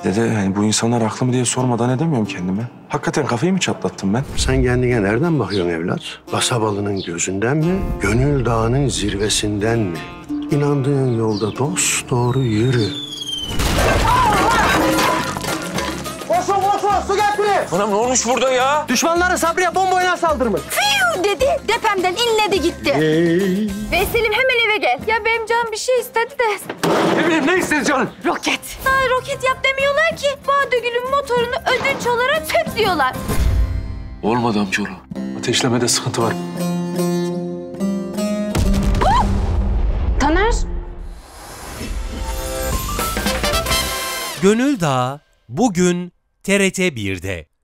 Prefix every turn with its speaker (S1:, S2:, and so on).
S1: Dede yani bu insanlar haklı mı diye sormadan edemiyorum kendime. Hakikaten kafayı mı çatlattım ben?
S2: Sen kendine nereden bakıyorsun evlat? Kasabalının gözünden mi? Gönül Dağı'nın zirvesinden mi? İnandığın yolda dosdoğru yürü.
S3: Koşun koşun su getirin.
S4: Anam ne olmuş burada ya?
S3: Düşmanları Sabriye bomboyla saldırmış.
S5: Fiu dedi, depemden inledi gitti. Veselim hemen eve gel. Ya benim canım bir şey istedi de.
S4: Ne istedi canım?
S5: Roket. Ha, roket yap demiyorlar ki. Badegül'ün motorunu ödünç olarak sök diyorlar.
S4: Olmadı amcaoğlu. Ateşlemede sıkıntı var.
S5: Taner.
S6: Gönül Dağı bugün TRT 1'de.